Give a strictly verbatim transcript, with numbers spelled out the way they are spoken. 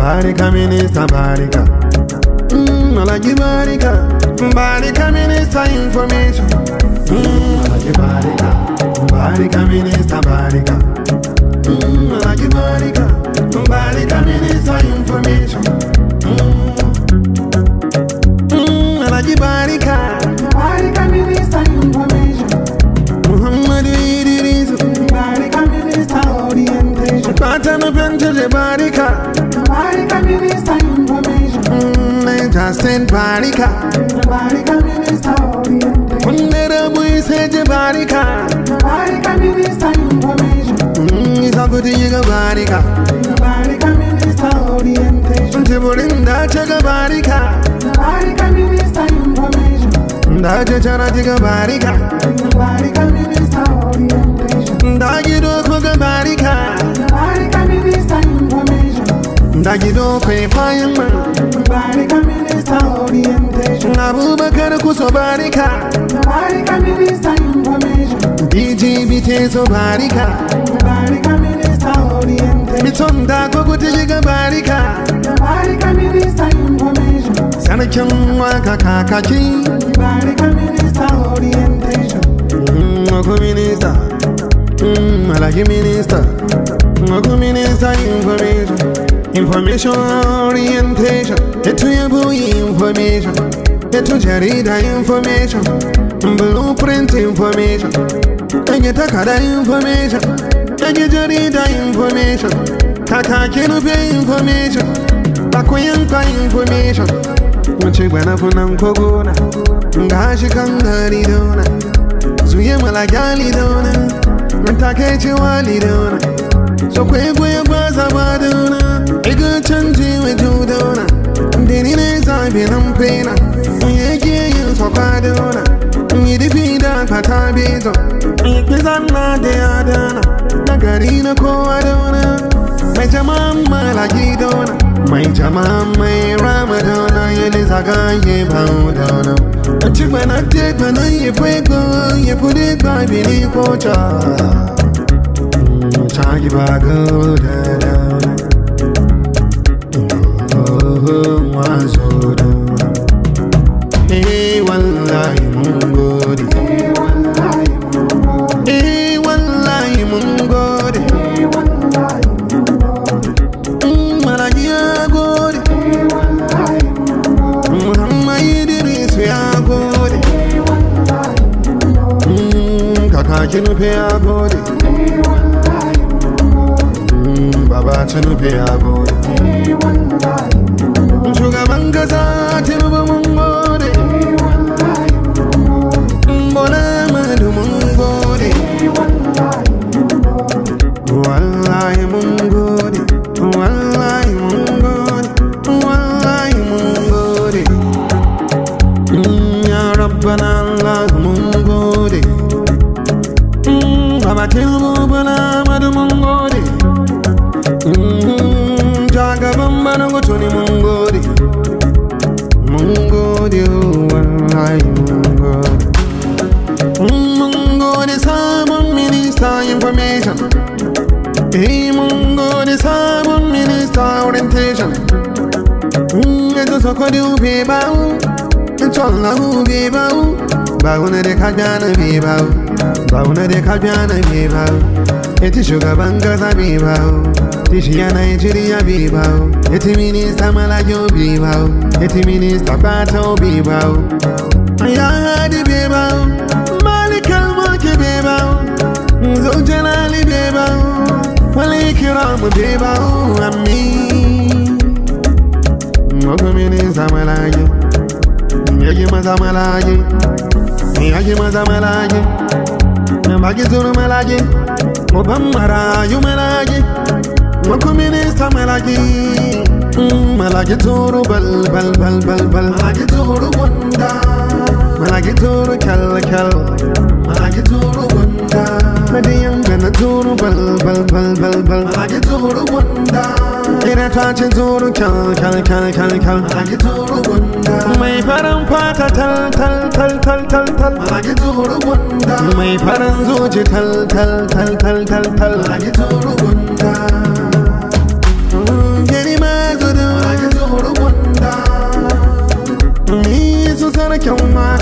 Barika Minister Barika. Mm, I like you Barika. Barika Minister Information. Mm, I like you Barika. Barika Minister Barika. Mm, I like you Barika. Barika Minister Information. Mm, mm, I like you Barika. Barika Minister Information. Muhammad Idris. Barika Minister Orientation. Patana Pentage Barika. Barika Minister Information. Mm, Justin Barika. Barika Minister Orientation. Kundera Bui Sage Barika. Barika Minister Information. Mm, It's a good thing Barika. Barika Minister Orientation. Tiburinda Chaga Barika. Barika Minister Information. Daja Charatiga Barika. Barika Minister Orientation. Dagido Koga Barika. Barika Minister Information. Dagido Kwe Fireman. Barika Minister Orientation. Abubakar Kuso Barika. Barika Minister Information. D G B Teso Barika. Barika Minister Orientation. Mitonda Kokutiga Barika. Barika Minister Information. Sanakyam Waka Kakaki. Barika Minister Orientation. Moko Minister. Mm, I like you Minister. Moko Minister Information. Information Orientation. Etu Yabu Information. Etu Jarida Information. Blueprint Information. Ege Takada Information. Ege Jarida Information. Kaka Kinupe Information. Bakoyanka Information. Mchibana Funam Kogona. Ngashi Kangari Dona. Zuye Malagali Dona. Mtakechi Wali Dona. So kwe kwe baza badona. Ego chanji we judona. Dini neza binam pena. Yeke yu sokadona. Yidifida patabizo. Yikizana de adana. Nagarina ko adona. My jamama la gidona. My jamama ramadona. Yelizaga ye baudona. Chibana tekana ye fuego. Ye pudi by bili kocha. Chagi bago da da. Oh, wazoda. Hey, wallahi mungodi. Hey, wallahi mungodi. Hey, wallahi mungodi. Hey, wallahi mungodi. Malagia godi. Hey, wallahi mungodi. Muhammad Idris ya godi. Hey, wallahi mungodi. Kaka Kinupe ya godi. Hey, wallahi mungodi. Baba Kinupe ya godi. Hey, wallahi mungodi. Shugaban kasa Tinubu mungodi. Hey, wallahi mungodi. Bola Ahmadu mungodi. Hey, wallahi mungodi. Wallahi mungodi. Wallahi mungodi. Wallahi mungodi. Ya Rabbana Allah mungodi. Baba Tinubu Bola Ahmadu mungodi. Jaga Bamba Nangotoni mungodi. Mungodi, wallahi mungodi. Mungodi Sabon Minister Information. Hey, Mungodi Sabon Minister Orientation. Ezo Sokodi Ubi Bau. Chola Ubi Bau. Bauna de Kajana Bibau. Bauna de Kajana Bibau. Eti Shugaban Gaza Bibau. Tishia Nigeria Bibau. Eti Minister Malayo Bibau. Eti Minister Bato Bibau. Ayadi Bibau. Malikal Moki Bibau. Zojalali Bibau. Walikiram Bibau. Ami Moko Minister Malayo. Yagi Mazamalaye. Yagi Mazamalaye. Nambagi Zuru Malaye. Obamara Yumalaye. Moko Minister Malagi. Malagi Zuru Bal Bal Bal Bal Bal. Malagi Zuru Wanda. Malagi Zuru Kal Kal. Malagi Zuru Wanda. Medium Benazuru Bal Bal Bal Bal Bal. Malagi Zuru Wanda. Ina Tachi Zuru Kal Kal Kal Kal Kal. Malagi Zuru Wanda. Mai faran fata tal tal tal tal tal tal. Malagi Zuru Wanda. Mai faran zuci tal tal tal tal tal tal. Malagi Zuru Wanda. Geri mazudu kyanwa